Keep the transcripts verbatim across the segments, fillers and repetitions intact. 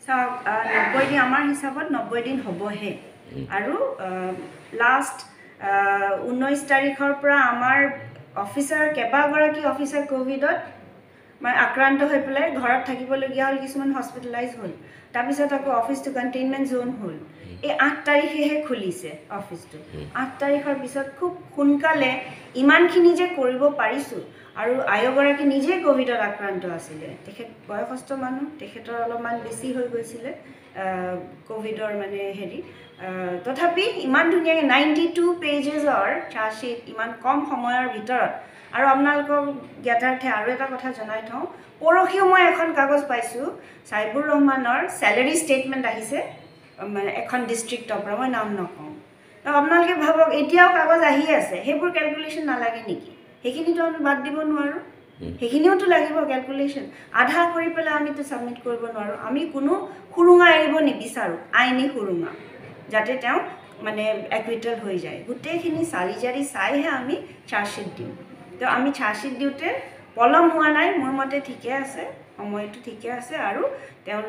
নব্বৈ দিন আমাৰ হিচাপত নব্বৈ দিন হ'বহে আৰু লাষ্ট ঊনৈছ তাৰিখৰ পৰা আমাৰ অফিচাৰ কেইবাগৰাকী অফিচাৰ কোভিডত মানে আক্ৰান্ত হৈ পেলাই ঘৰত থাকিবলগীয়া হ'ল কিছুমান হস্পিটেলাইজ হ'ল তাৰপিছত আকৌ অফিচটো কণ্টেইনমেণ্ট জ'ন হ'ল এই আঠ তাৰিখেহে খুলিছে অফিচটো আঠ তাৰিখৰ পিছত খুব সোনকালে ইমানখিনি যে কৰিব পাৰিছোঁ আৰু আয়োগৰাকী নিজে কোভিডত আক্ৰান্ত আছিলে তেখেত বয়সস্থ মানুহ তেখেতৰ অলপমান বেছি হৈ গৈছিলে কোভিডৰ মানে হেৰি তথাপি ইমান ধুনীয়াকৈ নাইণ্টি টু পেজেছৰ চাৰ্জশ্বীট ইমান কম সময়ৰ ভিতৰত আৰু আপোনালোকক জ্ঞাতাৰ্থে আৰু এটা কথা জনাই থওঁ পৰহিও মই এখন কাগজ পাইছোঁ চাইবুৰ ৰহমানৰ চেলেৰি ষ্টেটমেণ্ট আহিছে মানে এখন ডিষ্ট্ৰিক্টৰ পৰা মই নাম নকওঁ আপোনালোকে ভাবক এতিয়াও কাগজ আহি আছে সেইবোৰ কেলকুলেশ্যন নালাগে নেকি সেইখিনিতো আমি বাদ দিব নোৱাৰোঁ সেইখিনিওতো লাগিব কেলকুলেশ্যন আধা কৰি পেলাই আমিতো ছাবমিট কৰিব নোৱাৰোঁ আমি কোনো সুৰুঙা এৰিব নিবিচাৰোঁ আইনী সুৰুঙা যাতে তেওঁ মানে একুইটেল হৈ যায় গোটেইখিনি চালি জাৰি চাইহে আমি চাৰ্জশ্বীট দিওঁ তো আমি চাৰ্জশ্বীট দিওঁতে পলম হোৱা নাই মোৰ মতে ঠিকে আছে সময়টো ঠিকে আছে আৰু তেওঁ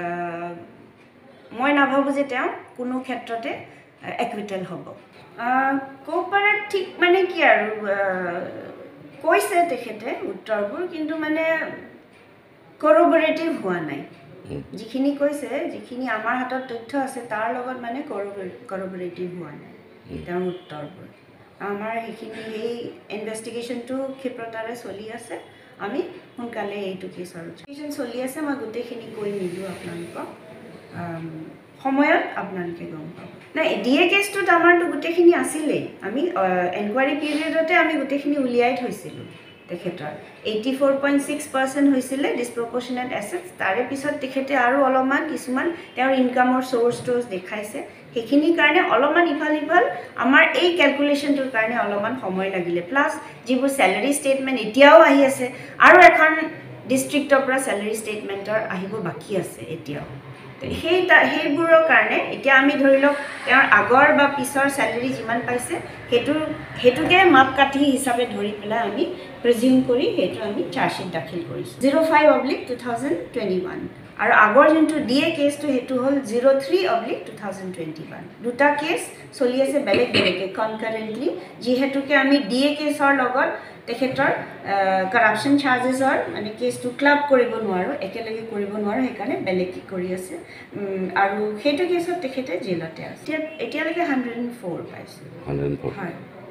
মই নাভাবোঁ যে তেওঁ কোনো ক্ষেত্ৰতে একুইটেল হ'ব ক'পাৰে ঠিক মানে কি আৰু কৈছে তেখেতে উত্তৰবোৰ কিন্তু মানে কৰ'বৰেটিভ হোৱা নাই যিখিনি কৈছে যিখিনি আমাৰ হাতত তথ্য আছে তাৰ লগত মানে কৰ'বৰেটিভ হোৱা নাই তেওঁৰ উত্তৰবোৰ আমাৰ সেইখিনি সেই ইনভেষ্টিগেশ্যনটো ক্ষিপ্ৰতাৰে চলি আছে আমি সোনকালে এইটো কেছৰ ইনভেষ্টিগেশ্যন চলি আছে মই গোটেইখিনি কৈ নিদিওঁ আপোনালোকক সময়ত আপোনালোকে গম পাব নাই ডি এ কেছটোত আমাৰতো গোটেইখিনি আছিলেই আমি এনকুৱাৰী পিৰিয়ডতে আমি গোটেইখিনি উলিয়াই থৈছিলোঁ তেখেতৰ eighty four point six percent হৈছিলে ডিছপ্ৰপৰ্চনেট এছেটছ তাৰে পিছত তেখেতে আৰু অলপমান কিছুমান তেওঁৰ ইনকামৰ চ'ৰ্চ ট'ৰ্চ দেখাইছে সেইখিনিৰ কাৰণে অলপমান ইফাল সিফাল আমাৰ এই কেলকুলেশ্যনটোৰ কাৰণে অলপমান সময় লাগিলে প্লাছ যিবোৰ চেলেৰি ষ্টেটমেণ্ট এতিয়াও আহি আছে আৰু এখন ডিষ্ট্ৰিক্টৰ পৰা চেলেৰি ষ্টেটমেণ্টৰ আহিব বাকী আছে এতিয়াও সেই সেইবোৰৰ কাৰণে এতিয়া আমি ধৰি লওক তেওঁৰ আগৰ বা পিছৰ চেলেৰি যিমান পাইছে সেইটো সেইটোকে মাপকাঠি হিচাপে ধৰি পেলাই আমি প্ৰিজিউম কৰি সেইটো আমি চাৰ্জশ্বীট দাখিল কৰিছোঁ zero' five oblique two thousand twenty one আৰু আগৰ যোনটো ডি এ কেছটো সেইটো হ'ল zero' three oblique two thousand twenty one দুটা কেছ চলি আছে বেলেগ বেলেগে কনকাৰেণ্টলি যিহেতুকে আমি ডি এ কেছৰ লগত তেখেতৰ কৰাপশ্যন চাৰ্জেছৰ মানে কেছটো ক্লাব কৰিব নোৱাৰোঁ একেলগে কৰিব নোৱাৰোঁ সেইকাৰণে বেলেগকৈ কৰি আছে আৰু সেইটো কেছত তেখেতে জেলতে আছে এতিয়া এতিয়ালৈকে হাণ্ড্ৰেড এণ্ড ফ'ৰ পাইছোঁ হয়